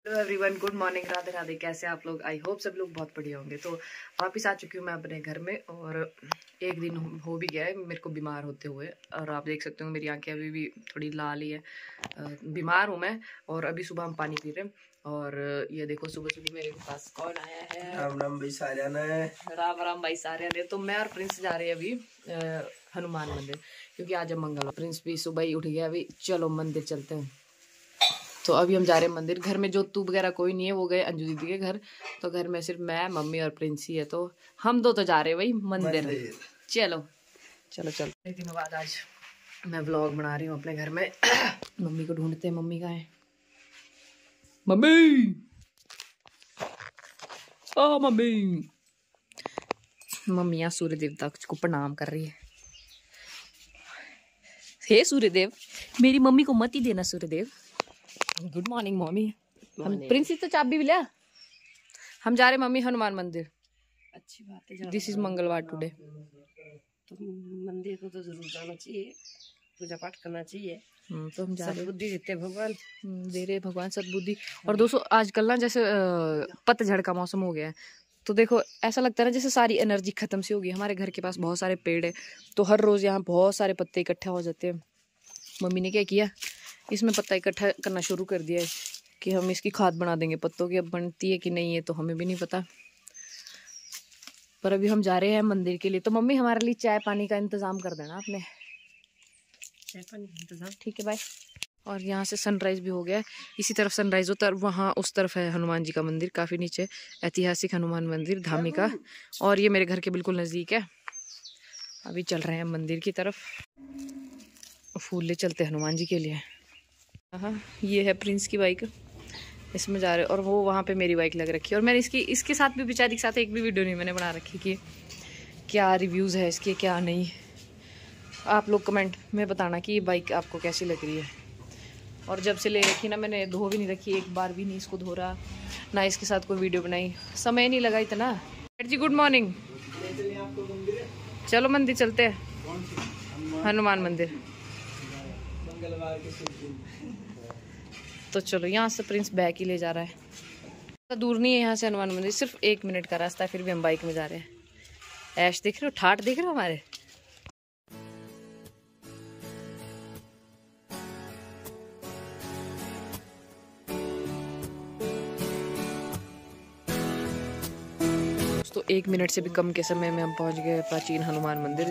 Hello everyone, good morning, Radhe Radhe. कैसे आप लोग? आई होप सब लोग बहुत बढ़िया होंगे। तो वापस आ चुकी हूँ मैं अपने घर में और एक दिन हो भी गया है मेरे को बीमार होते हुए। और आप देख सकते हो मेरी आंखें अभी भी थोड़ी लाल ही है। बीमार हूँ मैं। और अभी सुबह हम पानी पी रहे हैं और ये देखो सुबह सुबह मेरे पास कौन आया है। राम राम भाई सारिया ने। राम राम भाई सारिया ने। तो मैं और प्रिंस जा रहे हैं अभी हनुमान मंदिर, क्योंकि आज मंगल। प्रिंस भी सुबह ही उठ गया। अभी चलो मंदिर चलते हैं। तो अभी हम जा रहे हैं मंदिर। घर में जोतू वगैरह कोई नहीं है, वो गए अंजू दीदी के घर। तो घर में सिर्फ मैं, मम्मी और प्रिंस ही है। तो हम दो तो जा रहे हैं भाई मंदिर। चलो चलो चलो। एक दिनों बाद आज मैं व्लॉग बना रही हूँ अपने घर में। मम्मी को ढूंढते हैं। मम्मी कहाँ है? मम्मी, ओ मम्मी। मम्मी यहाँ सूर्य देवता को प्रणाम कर रही है। हे सूर्यदेव, मेरी मम्मी को मत ही देना सूर्यदेव। Good morning mummy. हम प्रिंसिस तो चाबी भी लिया। हम जा रहे मम्मी हनुमान मंदिर। अच्छी बात है। दिस इज मंगलवार टुडे। तो मंदिर को तो जरूर जाना चाहिए, पूजा पाठ करना चाहिए। तो हम जा रहे। बुद्धि देते भगवान, दे रहे भगवान सद्बुद्धि। और दोस्तों आजकल ना जैसे पतझड़ का मौसम हो गया है, तो देखो ऐसा लगता है ना जैसे सारी एनर्जी खत्म सी होगी। हमारे घर के पास बहुत सारे पेड़ है, तो हर रोज यहाँ बहुत सारे पत्ते इकट्ठा हो जाते हैं। मम्मी ने क्या किया, इसमें पत्ता इकट्ठा करना शुरू कर दिया है कि हम इसकी खाद बना देंगे पत्तों की। अब बनती है कि नहीं है तो हमें भी नहीं पता, पर अभी हम जा रहे हैं मंदिर के लिए। तो मम्मी हमारे लिए चाय पानी का इंतजाम कर देना आपने। चाय पानी का इंतजाम ठीक है भाई। और यहाँ से सनराइज भी हो गया है। इसी तरफ सनराइज होता है, वहाँ उस तरफ है हनुमान जी का मंदिर, काफ़ी नीचे ऐतिहासिक हनुमान मंदिर धामी का। और ये मेरे घर के बिल्कुल नज़दीक है। अभी चल रहे हैं मंदिर की तरफ। फूल ले चलते हनुमान जी के लिए। हाँ, ये है प्रिंस की बाइक, इसमें जा रहे। और वो वहाँ पे मेरी बाइक लग रखी है। और मैंने इसके साथ भी, बेचारी के साथ एक भी वीडियो नहीं मैंने बना रखी कि क्या रिव्यूज़ है इसके क्या नहीं। आप लोग कमेंट में बताना कि ये बाइक आपको कैसी लग रही है। और जब से ले रखी ना मैंने, धो भी नहीं रखी, एक बार भी नहीं इसको धो रहा, ना इसके साथ कोई वीडियो बनाई, समय नहीं लगा इतना। जी गुड मॉर्निंग। चलो मंदिर चलते हैं, हनुमान मंदिर। तो चलो, यहाँ से प्रिंस बैग ही ले जा रहा है। दूर नहीं है यहाँ से हनुमान मंदिर, सिर्फ 1 मिनट का रास्ता है। फिर भी हम बाइक में जा रहे हैं। ऐश देख रहे हो, ठाठ देख रहे हो हमारे। तो 1 मिनट से भी कम के समय में हम पहुंच गए प्राचीन हनुमान मंदिर।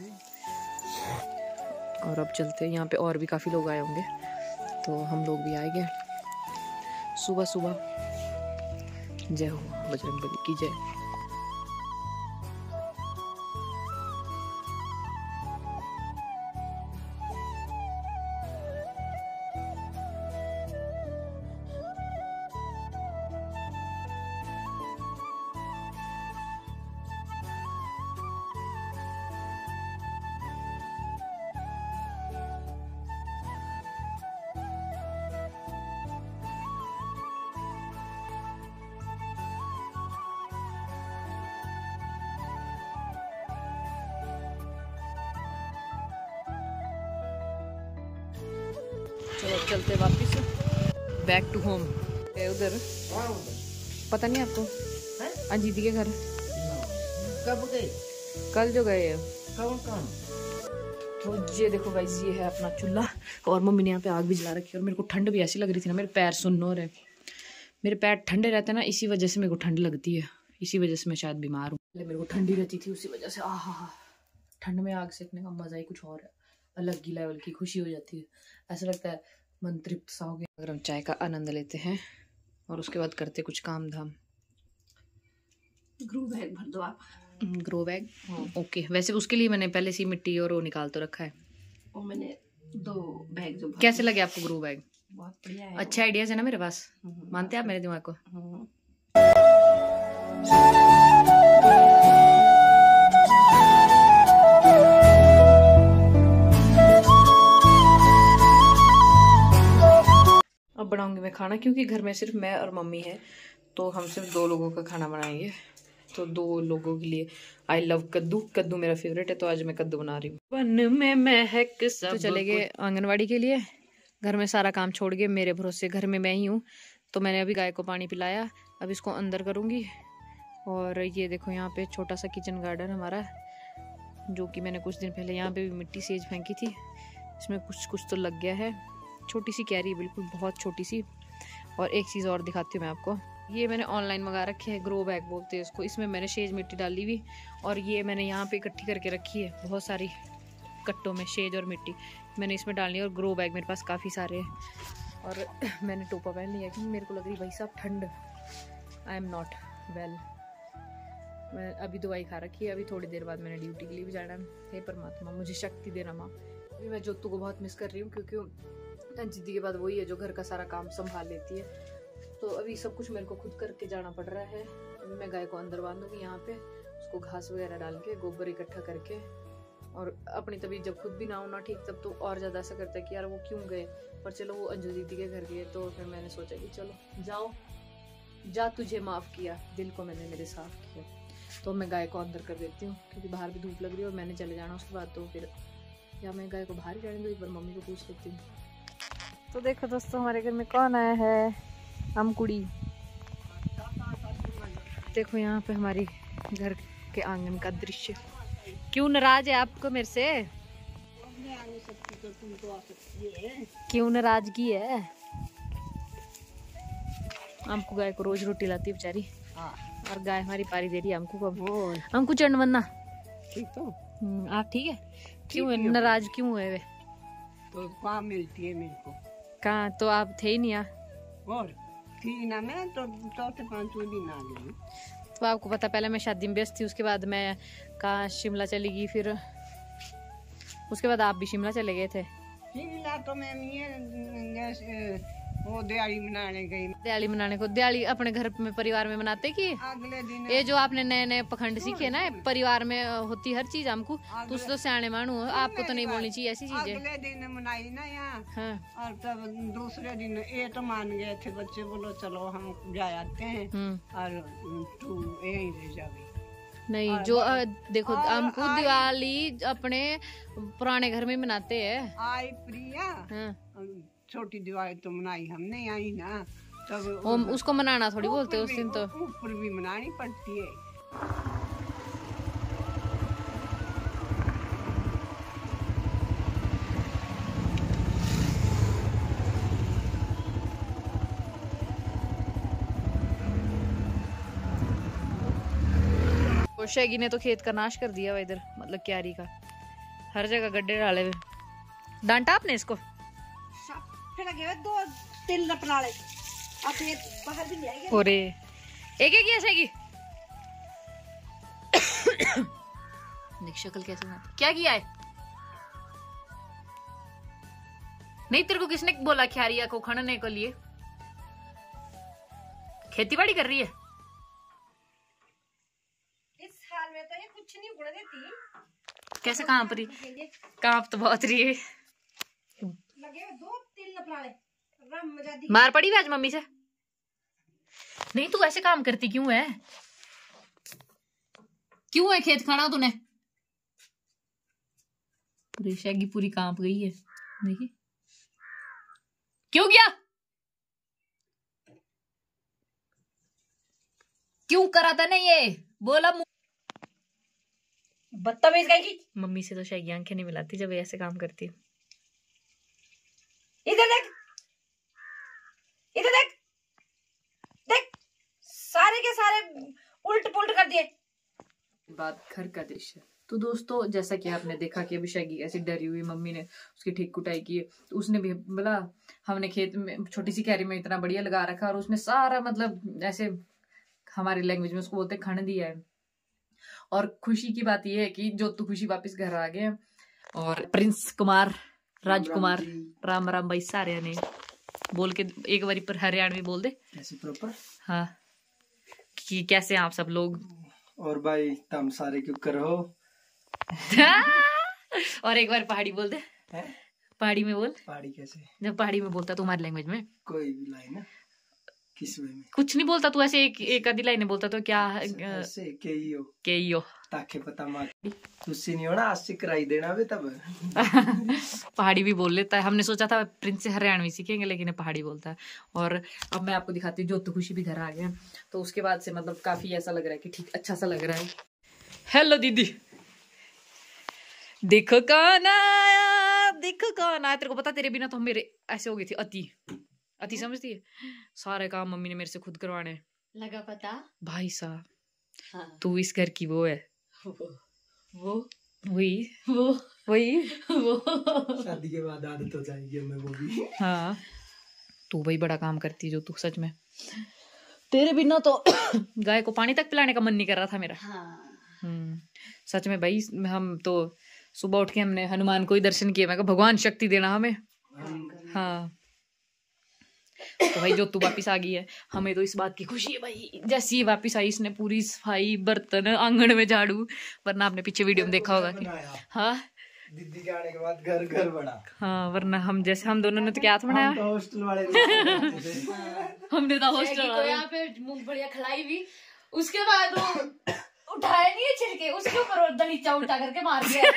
और अब चलते हैं, यहाँ पे और भी काफ़ी लोग आए होंगे, तो हम लोग भी आएंगे सुबह सुबह। जय हो बजरंगबली की जय। चलो चलते वापिस बैक टू होम। उधर पता नहीं आपको, अंजीती के घर। कब गए? कल जो गए हैं। कौन? तो ये देखो गाइस, ये है अपना चूल्हा। और मम्मी ने यहाँ पे आग भी जला रखी है। और मेरे को ठंड भी ऐसी लग रही थी ना, मेरे पैर सुन्न हो रहे। मेरे पैर ठंडे रहते हैं ना, इसी वजह से मेरे को ठंड लगती है। इसी वजह से मैं शायद बीमार हूँ। पहले मेरे को ठंडी रहती थी, उसी वजह से। आहा, ठंड में आग सेकने का मजा ही कुछ और है। अलग ही लेवल की खुशी हो जाती है। ऐसा लगता है मन तृप्त सा हो गया। अगर हम चाय का आनंद लेते हैं और उसके बाद करते कुछ काम धाम। ग्रो बैग भर दो आप। Grow bag, okay. वैसे उसके लिए मैंने पहले से मिट्टी और वो निकाल तो रखा है। और मैंने 2 बैग जो। कैसे लगे आपको ग्रो बैग? बहुत बढ़िया है। अच्छे आइडियाज है ना मेरे पास। मानते हैं आप मेरे दिमाग को? अब बनाऊंगी मैं खाना, क्योंकि घर में सिर्फ मैं और मम्मी है, तो हम सिर्फ 2 लोगों का खाना बनाएंगे। तो 2 लोगों के लिए। आई लव कद्दू, कद्दू मेरा फेवरेट है, तो आज मैं कद्दू बना रही हूँ। वन में महक सब। तो चले गए आंगनवाड़ी के लिए। घर में सारा काम छोड़ के मेरे भरोसे, घर में मैं ही हूँ तो मैंने अभी गाय को पानी पिलाया, अब इसको अंदर करूँगी। और ये देखो यहाँ पे छोटा सा किचन गार्डन हमारा, जो कि मैंने कुछ दिन पहले यहाँ पे भी मिट्टी सेज फेंकी थी, इसमें कुछ कुछ तो लग गया है। छोटी सी क्यारी बिल्कुल बहुत छोटी सी। और एक चीज़ और दिखाती हूँ मैं आपको, ये मैंने ऑनलाइन मंगा रखे है, ग्रो बैग बोलते हैं इसको। इसमें मैंने शेज मिट्टी डाली हुई और ये मैंने यहाँ पे इकट्ठी करके रखी है बहुत सारी कट्टों में शेज और मिट्टी मैंने इसमें डालनी है। और ग्रो बैग मेरे पास काफ़ी सारे हैं। और मैंने टोपा पहन लिया क्योंकि मेरे को लग रही भाई साहब ठंड, आई एम नॉट वेल। मैं अभी दवाई खा रखी है, अभी थोड़ी देर बाद मैंने ड्यूटी के लिए भी जाना है। हे परमात्मा मुझे शक्ति देना माँ। अभी मैं जोतू को बहुत मिस कर रही हूँ क्योंकि तंजीदी के बाद वही है जो घर का सारा काम संभाल लेती है। तो अभी सब कुछ मेरे को खुद करके जाना पड़ रहा है। अभी मैं गाय को अंदर बांधूंगी यहाँ पे, उसको घास वगैरह डाल के गोबर इकट्ठा करके। और अपनी तबीयत जब खुद भी ना हो ना ठीक, तब तो और ज़्यादा ऐसा करता है कि यार वो क्यों गए, पर चलो वो अंजू दीदी के घर गए तो फिर मैंने सोचा कि चलो जाओ, जा तुझे माफ़ किया, दिल को मैंने मेरे साफ किया। तो मैं गाय को अंदर कर देती हूँ क्योंकि बाहर भी धूप लग रही है और मैंने चले जाना उसके बाद। तो फिर या मैं गाय को बाहर ही जाने दूँ, एक बार मम्मी को पूछ लेती हूँ। तो देखो दोस्तों हमारे घर में कौन आया है, हम कुड़ी। देखो यहाँ पे हमारी घर के आंगन का दृश्य। क्यों नाराज है आपको मेरे से, क्यों नाराजगी है? हमको गाय को रोज रोटी लाती है बेचारी, और गाय हमारी पारी दे रही है हमको। कब हमको चंड बनना ठीक तो आप ठीक है? क्यों है नाराज, क्यों है वे? तो कहाँ मिलती है मेरे को? कहाँ, तो आप थे ही नहीं यहाँ। और थी ना, मैं तो चौथे पांचवें दिन आ गई। तो आपको पता, पहले मैं शादी में व्यस्त थी, उसके बाद मैं कहाँ शिमला चली गई, फिर उसके बाद आप भी शिमला चले गए थे। शिमला तो मैं वो दिवाली मनाने गई। दिवाली मनाने को, दिवाली अपने घर में परिवार में मनाते कि अगले दिन ये जो आपने नए नए पखंड सीखे ना, परिवार में होती हर चीज हमको। तुम तो सियाने मानू हो, आपको तो नहीं बोलनी चाहिए ऐसी चीजें। अगले दिन मनाई ना यहाँ। हाँ। और तब दूसरे दिन ये तो मान गए थे बच्चे, बोलो चलो हम जा आते हैं और तू यहीं रह जाओगी। नहीं जो देखो हमको दिवाली अपने पुराने घर में मनाते हैं। आई प्रिया, छोटी दिवाली तो मनाई हमने आई ना, तब उसको मनाना थोड़ी बोलते उस दिन, तो ऊपर भी मनानी पड़ती है। शैगी ने तो खेत का नाश कर दिया हुआ इधर, मतलब क्यारी का हर जगह गड्ढे डाले हुए। डांटा आपने इसको? और एक ही शैगी शक्ल कैसे बनाती, क्या किया है? नहीं तेरे को किसने बोला क्यारिया को खनने के लिए? खेती बाड़ी कर रही है में, तो ये कुछ नहीं उगने देती। कैसे कांप रही, कांप तो बहुत रही है। लगे 2-3 लपड़ाले, मार पड़ी आज मम्मी से? नहीं तू ऐसे काम करती क्यों है? क्यों है खेत खाना तूने? शैगी पूरी कांप गई है, देखिए क्यों गया, क्यों करा था नहीं ये बोला? बदतमीज गई की। मम्मी से तो शैगी आंखें नहीं मिलाती जब ऐसे काम करती है। इधर देख, इधर देख, देख सारे के सारे उल्ट पुल्ट कर दिए। बात घर का दृश्य। तो दोस्तों जैसा कि आपने देखा कि अभी शैगी ऐसी डरी हुई, मम्मी ने उसकी ठीक कुटाई की है, तो उसने भी बोला हमने खेत में छोटी सी क्यारी में इतना बढ़िया लगा रखा, और उसने सारा मतलब ऐसे हमारी लैंग्वेज में उसको बोलते हैं खंड दिया है। और खुशी की बात यह है कि जो तो खुशी वापस घर आ गए, और प्रिंस कुमार, राजकुमार, राम राम भाई सारे ने बोल के एक बारी पर हरियाणवी बोल दे कैसे प्रॉपर। हाँ कि कैसे आप सब लोग, और भाई तुम सारे क्यों करो। और एक बार पहाड़ी बोल दे, पहाड़ी में बोल। पहाड़ी कैसे? जब पहाड़ी में बोलता तुम्हारी लैंग्वेज में कोई भी लाइन है? किस वे में? कुछ नहीं बोलता तू, ऐसे एक आधी लाइन बोलता तो क्या ऐसे के ही हो ताके पता मार तुझसे नहीं होना, आज से कराई देना बे तब। पहाड़ी भी बोल लेता है। हमने सोचा था प्रिंस से हरियाणवी सीखेंगे, लेकिन पहाड़ी बोलता है। और अब मैं आपको दिखाती हूँ, ज्योतु खुशी भी घर आ गया, तो उसके बाद से मतलब काफी ऐसा लग रहा है कि ठीक अच्छा सा लग रहा है। हेलो दीदी, देखो कौन आया, देखो कौन आया। तेरे को पता, तेरे बिना तो मेरे ऐसे हो गई थी अति समझती है। सारे काम मम्मी ने मेरे से खुद करवाने लगा पता भाई साहब। हाँ। तू इस घर की वो है, वो वही शादी के बाद आदत हो जाएगी हमें वो भी। हाँ, तू भाई बड़ा काम करती जो तू, सच में तेरे बिना तो गाय को पानी तक पिलाने का मन नहीं कर रहा था मेरा। हाँ। सच में भाई, हम तो सुबह उठ के हमने हनुमान को ही दर्शन किया। मैं कहा भगवान शक्ति देना हमें। हाँ, तो भाई जो तू वापिस आ गई है, हमें तो इस बात की खुशी है भाई। जैसे ही वापिस आई, इसने पूरी सफाई, बर्तन, आंगन में झाड़ू। वरना आपने पीछे वीडियो में देखा होगा कि हाँ, दीदी के आने के बाद घर बड़ा। हाँ, वरना हम जैसे हम दोनों ने तो क्या था बनाया, तो हॉस्टल वाले हमने तो हॉस्टल को यहाँ पे मूंगफलियां खिलाई भी, उसके बाद वो उठाया नहीं है छिलके, उसके ऊपर दलीचा उल्टा करके मार दिया।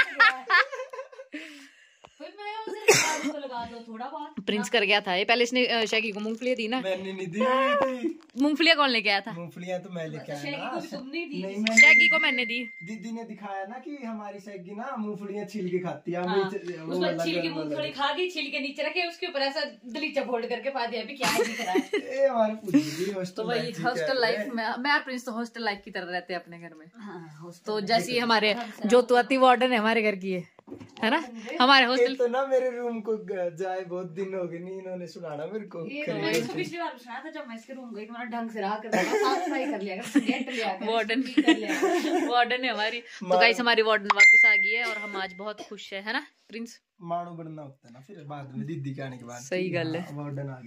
फिर मैं उसे लगा दो थोड़ा बहुत। प्रिंस कर गया था ये। पहले इसने शैगी को मूंगफलियां दी ना। मैंने नहीं दी। मूंगफलियां कौन लेके आया था? मूंगफलियां तो मैं लेके आया ना। नहीं, शैगी को मैंने दी। दीदी ने दिखाया ना कि हमारी सैगी ना मूंगफलियां छील के खाती है। उसमें छील के मूंगफली खा गई, छील के नीचे रखे, उसके ऊपर ऐसा दलीचा फोल्ड करके पा दिया। अभी क्या है दिख रहा है। हमारे तो भाई हॉस्टल लाइफ में मैं और प्रिंस तो हॉस्टल लाइफ की तरह रहते हैं अपने घर में। हाँ, तो जैसे हमारे जो तो अति वार्डन है हमारे घर की है ना, हमारे हॉस्टल तो ना मेरे रूम को जाए बहुत दिन हो गए नहीं, इन्होंने सुनाना मेरे को। पिछली बार सुना था जब मैं इसके रूम गई, तुम्हारा ढंग से रहा कर, साफ सफाई कर लिया, वार्डन है हमारी। तो गाइस हमारी वार्डन वापस आ गई है और हम आज बहुत खुश है ना प्रिंस? मानो बनना होता है ना फिर बाद में, दीदी के आने के बाद। सही गल है, वार्डन आ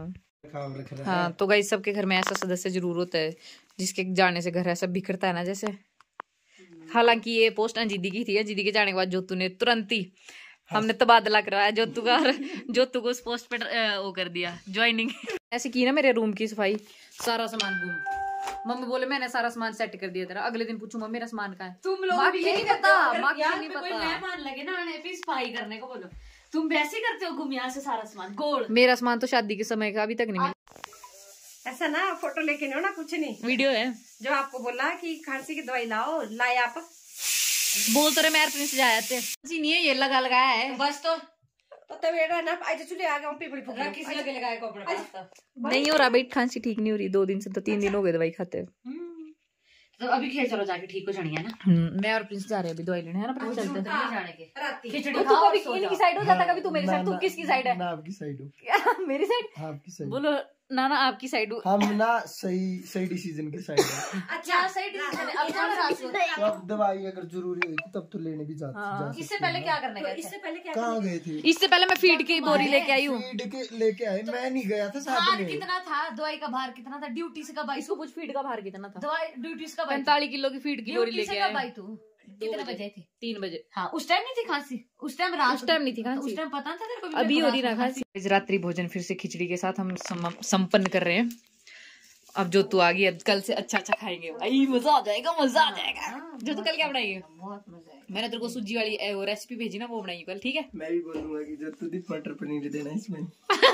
गई। हाँ, तो गाइस सबके घर में ऐसा सदस्य जरूर होता है जिसके जाने से घर ऐसा बिखरता है ना जैसे। हालांकि ये पोस्ट जीदी की थी, जीदी के जाने के बाद जोतू ने तुरंत ही हमने तबादला करवाया जोतू का, जोतू को उस पोस्ट पे वो कर दिया ज्वाइनिंग। ऐसे की ना मेरे रूम की सफाई, सारा सामान गुम। मम्मी बोले मैंने सारा सामान सेट कर दिया तेरा। अगले दिन पूछू मम्मी मेरा सामान कहाँ है? तुम लोग भी नहीं पता, नहीं कोई पता। मेहमान लगे ना आने पे सफाई करने को, बोलो तुम वैसे करते हो, गुम यहाँ से सारा सामान गोल। मेरा सामान तो शादी के समय का अभी तक नहीं मिला। ऐसा ना फोटो लेके नहीं हो ना, कुछ नहीं, वीडियो है। जो आपको बोला कि खांसी की दवाई लाओ, लाए आप? बोल तो रहे मेरे प्रिंस जाए थे, नहीं है ये लगाया है बस। तो बेटा ना आज चले आ गया पीपड़ी फुकरा किसी लगे लगाए को अपने पास तो नहीं हो रहा भाई, खांसी ठीक नहीं हो रही 2 दिन से, तो 3 दिन हो गए दवाई खाते हुए। तो अभी खेल चलो जाके ठीक हो जानी है ना। मैं और प्रिंस जा रहे हैं अभी दवाई लेने, है ना? चलते हैं जाने के राती खिचड़ी खाओ, कभी इनकी साइड हो जाता, कभी तू मेरी साइड। तू किसकी साइड है? मैं आपकी साइड हूँ। मेरी साइड? आपकी साइड। बोलो ना ना आपकी साइड हूँ। हम ना सही डिसीजन के साइड है। अच्छा साइड अब तो अब दवाई अगर जरूरी हुई तब तो लेने भी जा इससे पहले क्या करने गए? इससे पहले क्या कहाँ गए थे? इससे पहले मैं फीड की बोरी लेके आई हूँ। फीड के लेके आए, मैं नहीं गया था साथ भार में। कितना था? दवाई का भार कितना था? ड्यूटी से कब आई? इसको कुछ फीड का भार कितना था? दवाई ड्यूटी से कब आई? 45 किलो की फीड की बोरी ड्यूटी लेके से कब आए। आई तू? कितने बजे थी? 3 बजे। हाँ, उस टाइम नहीं थी खांसी? उस टाइम रात? उस टाइम नहीं थी खांसी। उस टाइम पता था तेरे को? अभी हो रही ना खांसी। इस रात्रि भोजन फिर से खिचड़ी के साथ हम संपन्न कर रहे हैं। अब जो तू आ गई, अब कल से अच्छा खाएंगे भाई, मजा आ जाएगा, मजा आ जाएगा। जो तू कल क्या बनाएगी? बहुत मजा आएगा। मैंने तेरे को सूजी वाली वो रेसिपी भेजी ना, वो बनाई कल, ठीक है? मैं भी बोलूंगा कि जो तू दीदी मटर पनीर देना इसमें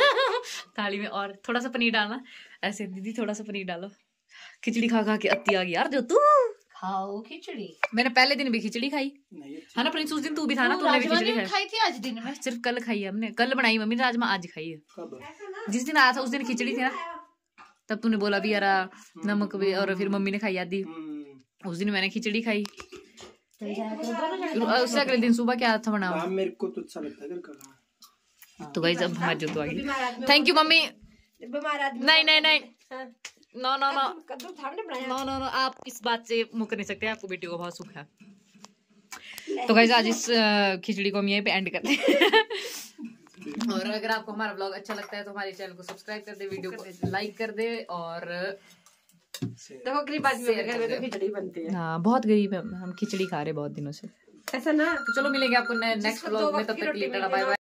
थाली में, और थोड़ा सा पनीर डालना ऐसे। दीदी थोड़ा सा पनीर डालो। खिचड़ी खा खा के अत्ती आ गई यार जो तू। खाओ खिचड़ी। मैंने पहले दिन भी खिचड़ी खाई है ना प्रिंस? उस दिन तू भी था ना, तूने भी खिचड़ी खाई थी आज दिन में? सिर्फ कल खाई है हमने, कल बनाई मम्मी ने, राजमा आज खाई है। जिस दिन आया था उस दिन खिचड़ी थी ना, तब तूने बोला भी यार नमक भी, और फिर मम्मी ने खाई आधी। उस दिन मैंने खिचड़ी खाई। उससे अगले दिन सुबह क्या था बना? मेरे को तो अच्छा लगता है घर का। तो गाइस अब हमारी जो तो आ गई। Thank you mummy. नहीं no no no no no no, आप इस बात से मुकर नहीं सकते, आपको बेटी को बहुत सुख है। तो गाइस आज इस खिचड़ी को हम यहीं पे एंड करते हैं। और अगर आपको हमारा ब्लॉग अच्छा लगता है तो हमारे चैनल को सब्सक्राइब कर दे, वीडियो को लाइक कर दे, और देखो गरीब आदमी के घर में तो खिचड़ी बनती है। हाँ बहुत गरीब है, हम खिचड़ी खा रहे बहुत दिनों से। ऐसा ना। तो चलो मिलेंगे आपको नेक्स्ट ब्लॉग में, तब तक के लिए टाटा बाय बाय।